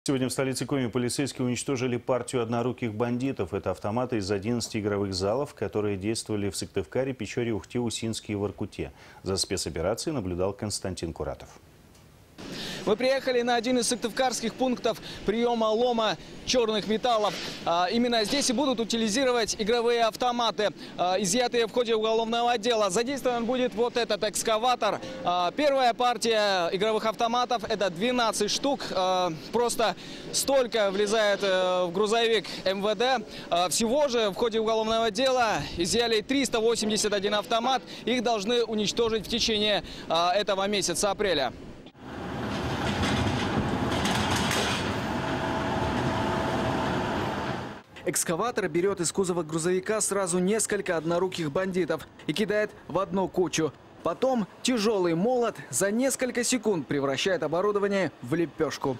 Сегодня в столице Коми полицейские уничтожили партию одноруких бандитов. Это автоматы из 11 игровых залов, которые действовали в Сыктывкаре, Печоре, Ухте, Усинске и Воркуте. За спецоперацией наблюдал Константин Куратов. Мы приехали на один из сыктывкарских пунктов приема лома черных металлов. Именно здесь и будут утилизировать игровые автоматы, изъятые в ходе уголовного дела. Задействован будет вот этот экскаватор. Первая партия игровых автоматов – это 12 штук. Просто столько влезает в грузовик МВД. Всего же в ходе уголовного дела изъяли 381 автомат. Их должны уничтожить в течение этого месяца, апреля. Экскаватор берет из кузова грузовика сразу несколько одноруких бандитов и кидает в одну кучу. Потом тяжелый молот за несколько секунд превращает оборудование в лепешку.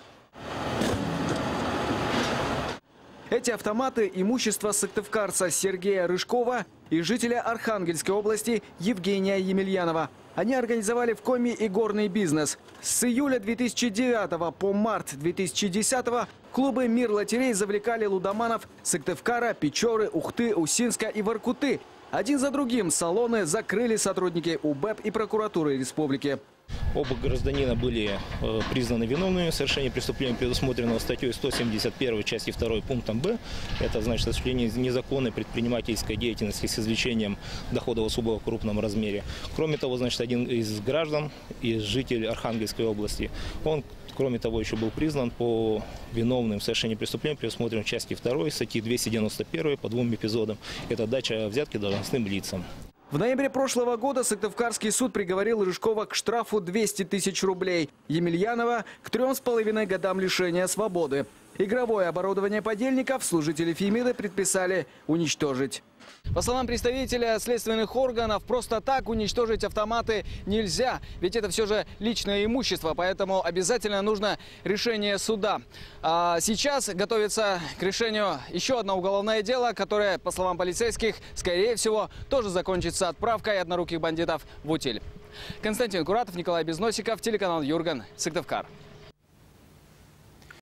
Эти автоматы – имущество сыктывкарца Сергея Рыжкова и жителя Архангельской области Евгения Емельянова. Они организовали в Коми игорный бизнес. С июля 2009 по март 2010 клубы «Мир лотерей» завлекали лудоманов Сыктывкара, Печоры, Ухты, Усинска и Воркуты. Один за другим салоны закрыли сотрудники УБЭП и прокуратуры республики. Оба гражданина были признаны виновными в совершении преступления, предусмотренного статьей 171 части 2 пунктом Б. Это значит осуществление незаконной предпринимательской деятельности с извлечением дохода в особо крупном размере. Кроме того, значит, один из граждан, житель Архангельской области, он, кроме того, еще был признан по виновным в совершении преступления, предусмотренным в части 2 статьи 291 по двум эпизодам. Это дача взятки должностным лицам. В ноябре прошлого года Сыктывкарский суд приговорил Рыжкова к штрафу 200 тысяч рублей, Емельянова – к 3,5 годам лишения свободы. Игровое оборудование подельников служители Фемиды предписали уничтожить. По словам представителя следственных органов, просто так уничтожить автоматы нельзя, ведь это все же личное имущество, поэтому обязательно нужно решение суда. А сейчас готовится к решению еще одно уголовное дело, которое, по словам полицейских, скорее всего, тоже закончится отправкой одноруких бандитов в утиль. Константин Куратов, Николай Безносиков, телеканал Юрган, Сыктывкар.